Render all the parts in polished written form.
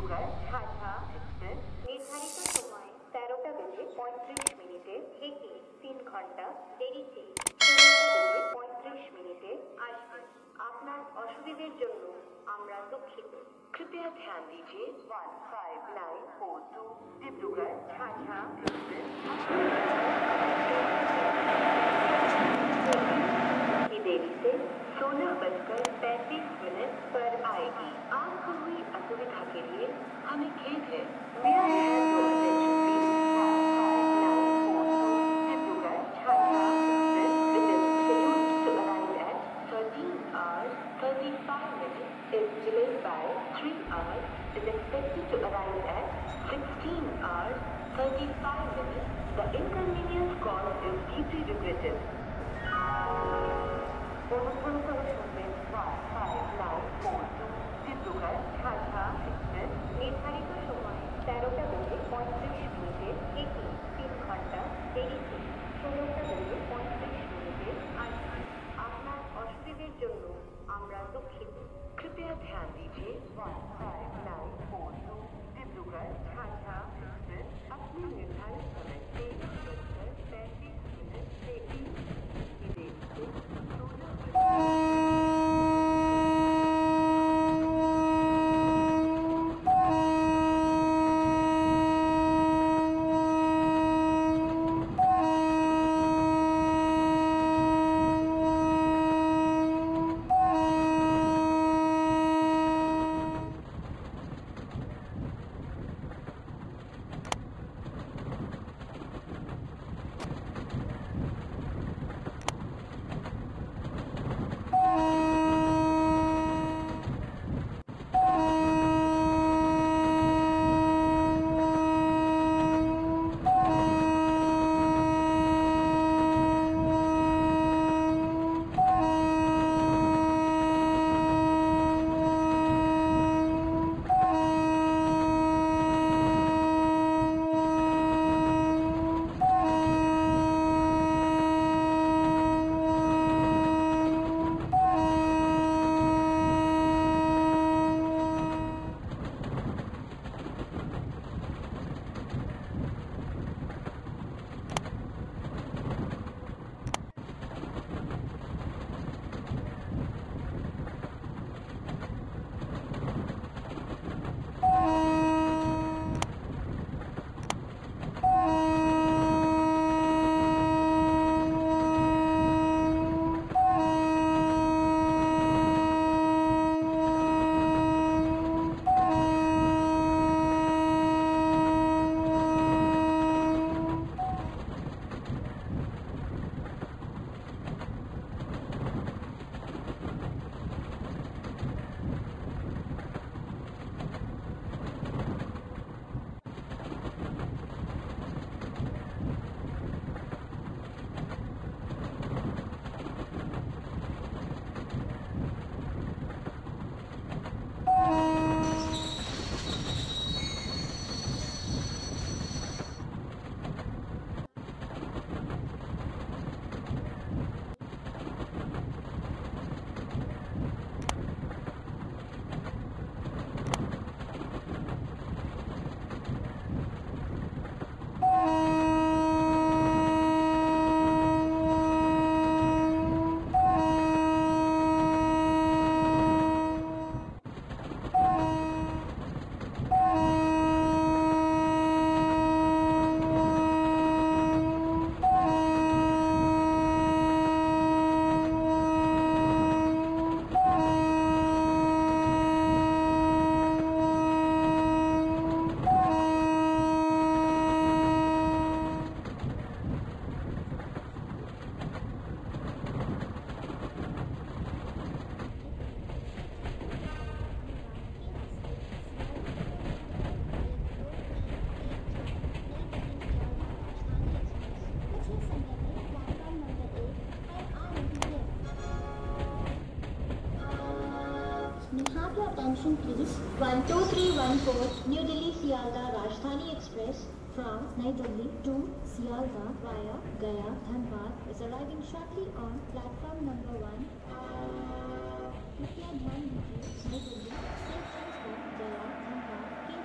Dibrugarh Jhajha express নির্ধারিত সময় 13টা বেজে 35 মিনিটে থেকে 3 ঘন্টা দেরিতে 16টা বেজে 35 মিনিটে আসবে। আপনার অসুবিধার জন্য আমরা দুঃখিত। कृपया ध्यान दीजिए 15942 डिब्रूगढ़ झाझा एक्सप्रेस की देरी से 16:35 पर आएगी। आपको हुई असुविधा के लिए हमें खेद है। Dibrugarh Jhajha is delayed by 3 hours, is expected to arrive at 16 hours 35 minutes. The inconvenience caused is deeply regretted. Dibrugarh Jhajha express নির্ধারিত সময় 13টা বেজে 35 মিনিটে থেকে 3 ঘন্টা দেরিতে 16টা বেজে 35 মিনিটে আসবে। আপনার অসুবিধার জন্য আমরা দুঃখিত। कृपया ध्यान दीजिए 15942 डिब्रूगढ़ झाझा एक्सप्रेस अपने निर्धारित समय 13:35 से 3 की देरी से 16 Attention please. 12314 New Delhi Sialdah Rajdhani Express from Nai Delhi to Sialdah via Gaya Dhanbad is arriving shortly on platform number 1. कृपया ध्यान दीजिए नई दिल्ली से गया धनबाद के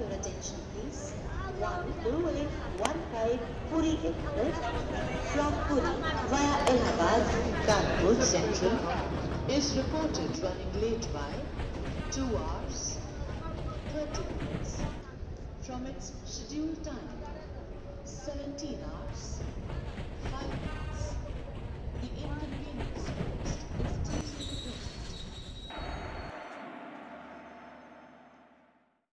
your attention please. 12815 Puri Express from Puri via Allahabad, Kanpur Central is reported running late by 2 hours 30 minutes from its scheduled time 17 hours 5 minutes.